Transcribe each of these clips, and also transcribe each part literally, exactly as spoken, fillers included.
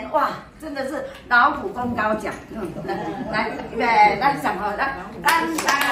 哇，真的是劳苦功高奖。嗯，来，预备，来讲好，来，当当。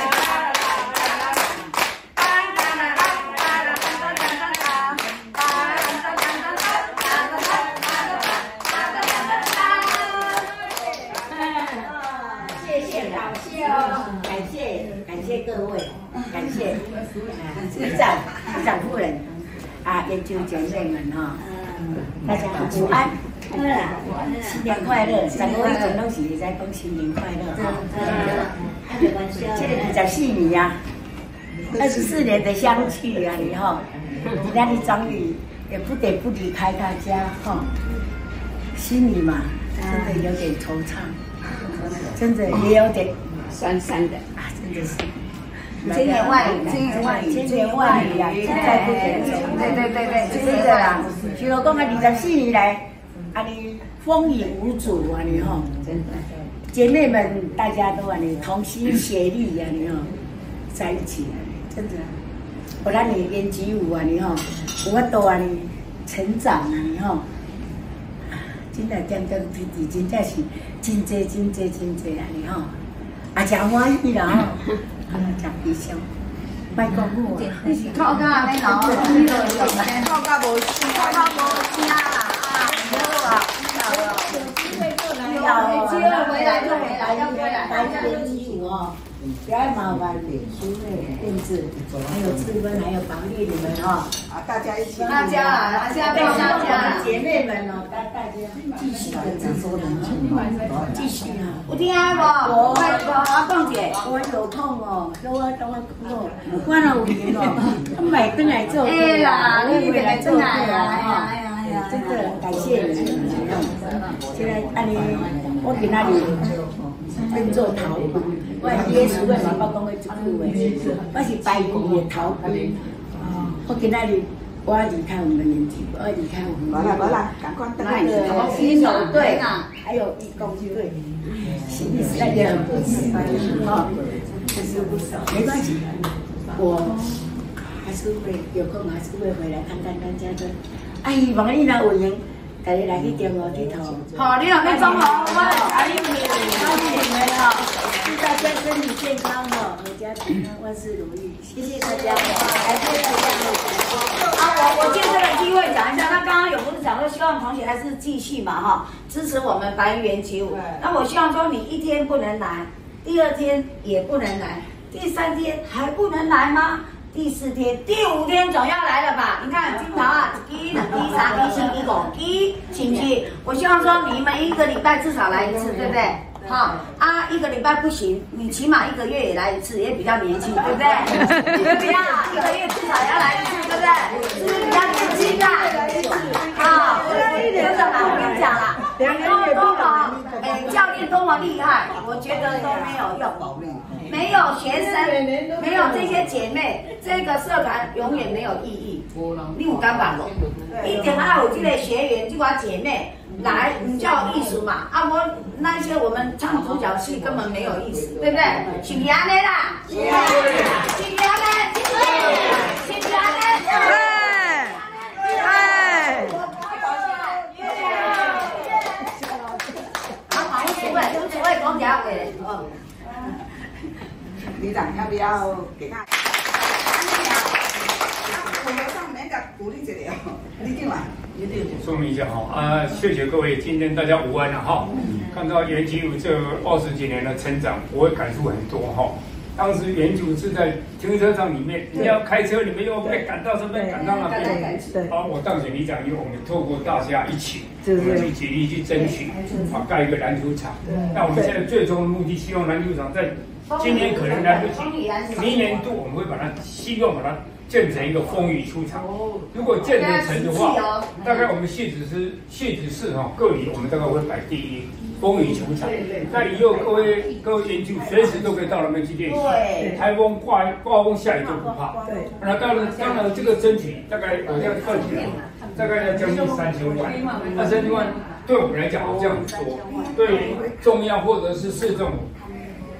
感谢感谢各位，感谢市长市长夫人啊，研究姐妹们哈，大家午安，新年快乐！十五以前拢是会使讲新年快乐哈。这个二十四年呀，二十四年的相聚啊，你哈，你那里终于也不得不离开大家哈，心里嘛真的有点惆怅，真的也有点。 酸酸的啊，真的是千言万语，千言万语， 千言万语啊，再不言中。 对对对对， 真的啦。徐老公啊，二十四年来，啊你风雨无阻啊你吼， 真的。 姐妹们大家都啊你同心协力啊你吼，在一起啊，真的。我让你研习舞啊你吼，有法度啊你成长啊你吼，真的点点滴滴真正是真济真济真济啊你吼。 啊，真欢喜啦吼！啊，真悲伤，莫讲我啊， 你是靠到安尼咯，你就用咧，靠到无声，靠到无声啦啊！好啊，有有机会回来就回来，要回来来这边医务哦，不要麻烦脸书的电子，还有志温，还有防疫你们哈， 啊，大家一起， 大家啊，大家对大家姐妹们哦，大大家继续的制作人，继续啊！ 有听无？我我讲姐， 我有空哦，跟我跟我哦，我若有闲哦，我买回来做。 哎啦，你回来做啊！哎呀哎呀，真的感谢你们。现在安尼，我今仔日变做头骨，我是耶稣的妈妈讲的一句话，我是白骨的头骨。我今仔日我要离开我们年纪，我要离开我们。 完了完了，赶快等那个新手队啊，还有义工队，行李大家很不值哈，就是没关系，我还是会有空还是会回来看看大家的。啊，希望你若有闲，大家来去中和佚佗。 好，你有去中和，我来你们， 欢迎你们哈，祝大家身体健康哦，阖家平安，万事如意。谢谢大家，感谢大家。 啊，我我借这个机会讲一下，那刚刚有不是讲说希望同学还是继续嘛哈，支持我们白云起舞。那我希望说你一天不能来，第二天也不能来，第三天还不能来吗？第四天、第五天总要来了吧？你看金桃啊，第一、第三、第四、第五、第星期，我希望说你们一个礼拜至少来一次，对不对？好啊，一个礼拜不行，你起码一个月也来一次，也比较年轻，对不对？对不对？一个月至少要来一次，对不对？是不是比较年轻啊？啊，真的啦，我跟你讲啦，多多么，哎，教练多么厉害，我觉得都没有用，没有学生，没有这些姐妹，这个社团永远没有意义。你有感觉无？一定要有这个学员，这个姐妹。来，你叫有意思嘛？啊，我那些我们唱独角戏根本没有意思，对不对？是不是安尼啦？是，是不是安尼？是不是？是不是安尼？对，对。好，好，无所谓，无所谓，讲假话。哦。 李长要不要给他？我们上面个鼓励一下哦，你进来。 说明一下哈啊，谢谢各位，今天大家午安了哈。看到研究这二十几年的成长，我也感触很多哈。当时研究是在停车场里面，你要开车，你们又被赶到这边，赶到那边。啊，我当选里长以后，我们透过大家一起，我们去竭力去争取，啊，盖一个篮球场。那我们现在最终的目的，希望篮球场在今年可能来不及，明年度我们会把它，希望把它。建成一个风雨出场，如果建得成的话，大概我们戏子市戏子市哈各里我们大概会排第一，风雨出场。那以后各位各位研究随时都可以到那边去练习，台风刮刮风下雨都不怕。那当然当然这个争取大概我这样算起来，大概要将近三千万。那三千万对我们来讲好像很多，对中央或者是市政府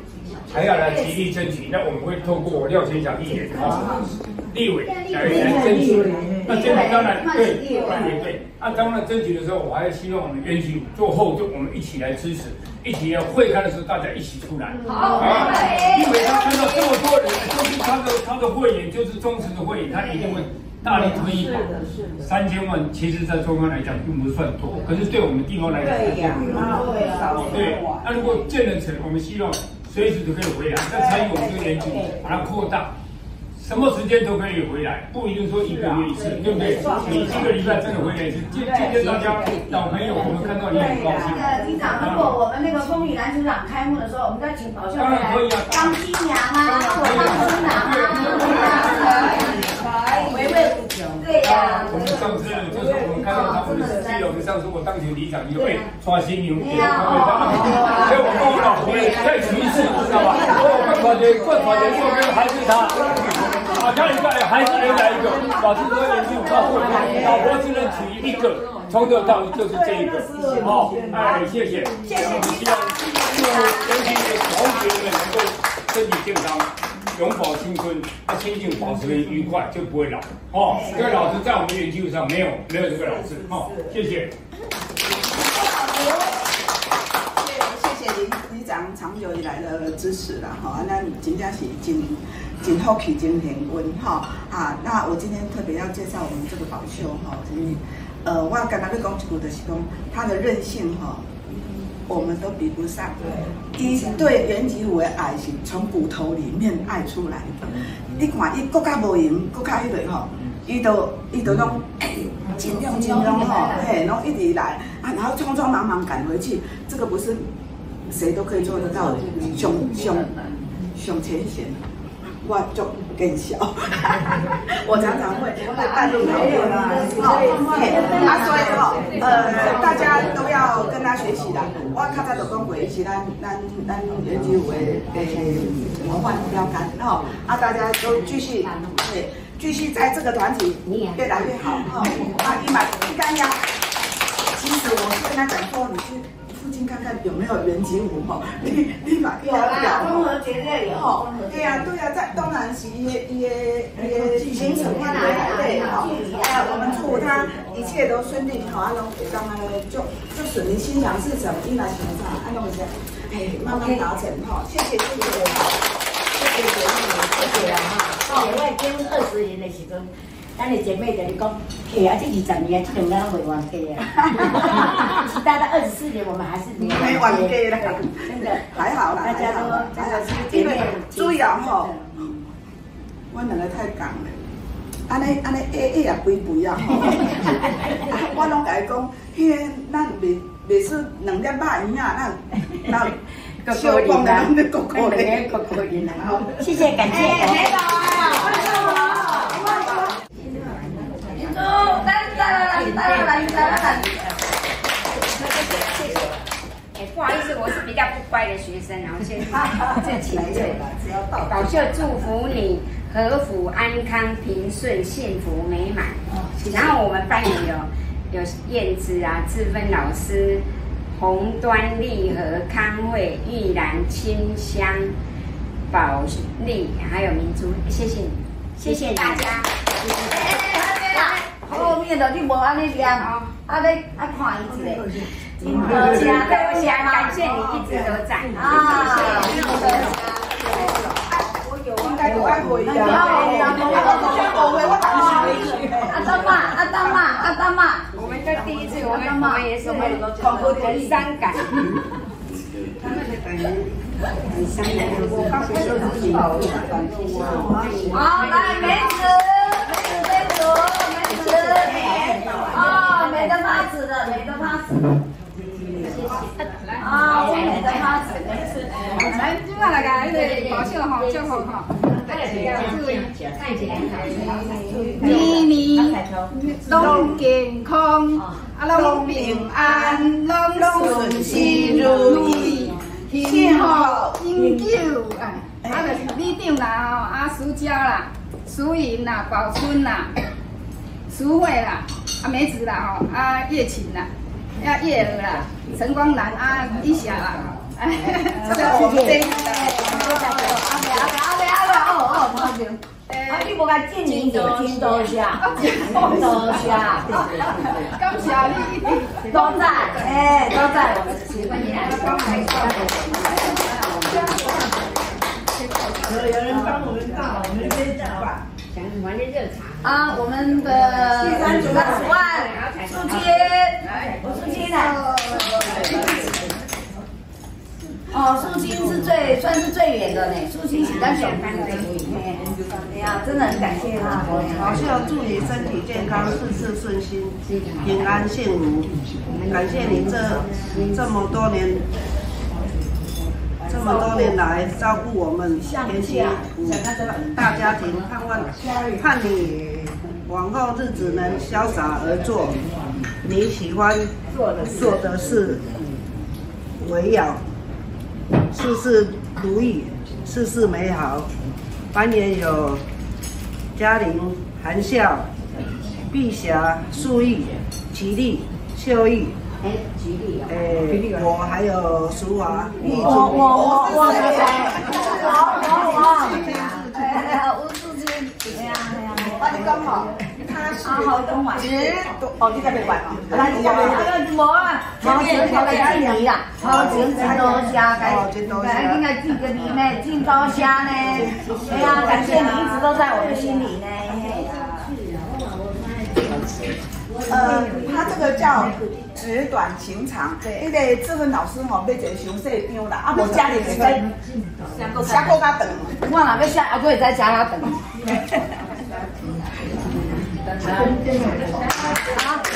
还要来极力争取。那我们会透过廖先祥议员啊、立委来来争取。那争取当然对，立委对。那当然争取的时候，我还希望我们园区做后盾，我们一起来支持，一起要会开的时候大家一起出来。好，立委他看到这么多人，就是他的他的会员就是忠实的会员，他一定会。大力推一把，三千万，其实在中央来讲并不算多，可是对我们地方来讲，对呀，对，那如果建了成，我们希望随时都可以回来，再参与我们这个研究，把它扩大，什么时间都可以回来，不一定说一个月一次，对不对？你一个礼拜真的回来一次，今今天大家老朋友，我们看到也很高兴。 局长，如果我们那个风雨篮球场开幕的时候，我们再请宝秀回来当新娘啊，我当新郎啊。回味无穷，对呀。 我们上次就是我们看到他们的记得我们上次我当选里长，就会刷新牛，所以我跟我老婆也再娶一次，知道吧？我更团结，更团结，就跟还是他，啊，下一个还是人来一个，老师说研究告诉我，老婆只能娶一个，从头到尾就是这一个，好，哎，谢谢，谢谢，我们希望祝年轻的同学们能够身体健康。永葆青春，他心境保持愉快，就不会老。哦，这个老师在我们研究上没有没有这个老师。哦，谢谢。 谢谢林里长长久以来的支持啦，哈，那真正是真真福气，真幸运哈啊。那我今天特别要介绍我们这个宝秀哈，就是呃，我刚才要讲一句就是讲，他的韧性哈。我们都比不上，伊对原吉武的爱是从骨头里面爱出来的。你看，伊国家无赢，国家迄个吼，伊都伊都拢尽量尽量吼，嘿，拢一直来啊，然后匆匆忙忙赶回去，这个不是谁都可以做得到的，上上上前线。我就更小，我常常会会半路跑步啦，啊，所以吼，呃，大家都要跟他学习啦。我较早就讲过，伊是咱咱咱原吉武的诶模范标杆吼，啊，大家都继续对，继续在这个团体越来越好哈。啊，伊嘛应该呀，其实我是跟他讲说，你去。附近看看有没有原吉武吼，你你把有啦，综合节这里吼， 对呀对呀，在当然是伊的伊的伊的行程范围内对吼，哎，我们祝他一切都顺利吼，啊，拢会当个就就顺利心想事成，伊来想啥，啊，拢会是哎慢慢达成吼，谢谢谢谢，谢谢姐妹，谢谢啦哈， 哦，我结婚二十年的时阵。咱的姐妹跟你讲，嘿啊，这二十年，这两年未完结啊！其他的二十四年，我们还是没没完结啦， 真的还好啦， 大家都真的是姐妹。 主要吼，我两个太讲了，安尼安尼 A A 也肥肥啊吼，我拢甲伊讲，迄个咱袂袂说两粒肉圆啊，咱咱小光的，咱个个个的， 个个的，好，谢谢，感谢，感谢。 哎，不好意思，我是比较不乖的学生，然后先这请罪。宝秀祝福你和福安康、平顺、幸福美满。然后我们班也有有燕子啊、志芬老师、红端、利和、康慧、玉兰、清香、宝丽，还有明珠，谢谢你，谢谢大家。 后面的你无安尼念，啊你啊看伊一个， 金德家，德家，感谢你一直都在啊！ 应该都爱回呀。 阿当妈，阿当妈，阿当妈， 我们这第一次，我们我们也是很很伤感。他们的感觉很伤感。我刚才说的是好， 好，来梅子，梅子，梅子，梅子，哦，美的发紫的，美的发紫。啊，我美的发紫，没事。 咱今晚来个那个保秀哈，祝福哈。年年拢健康，啊，拢平安，拢顺心如意，幸福永久啊！啊，就是里长啦，啊，苏娇啦，苏莹啦，宝春啦，苏慧啦，啊，梅子啦，吼，啊，叶琴啦，啊，叶儿啦，陈光南啊，一霞啦，哎，这个我们这。 哦哦，好听。啊，你无甲敬你就真多谢，多谢， 感谢你， 多赞，哎，多赞。 有有人帮我们倒，我们先倒吧。 讲完的热茶啊，我们的第三组的主案，苏金，苏金来。哦，苏金是最算是最远的呢，苏金是咱上班的。哎呀，真的很感谢他。 老秀祝你身体健康，事事顺心，平安幸福。感谢你这这么多年，这么多年来照顾我们田心大家庭，盼望盼你往后日子能潇洒而做你喜欢做的事，围绕事事如意，事事美好。繁衍有嘉玲、含笑、碧霞、素玉、吉利、秀玉。哎，吉利哦。哎，我还有淑华。 我我我我是谁？我我我。哎，吴素金。哎呀哎呀。 啊，你讲嘛？他是好东莞。 哦，你在北莞哦。 来，你讲那个无啊，好钱好来敬你啦，好钱真多谢，该应该敬个你呢，敬多谢呢。哎呀，感谢你一直都在我的心里呢。 呃，他这个叫纸短情长，因为志芬老师吼要一个详细张啦，啊无家里是在写过较长。 我若要写，还佫会再写较长。好。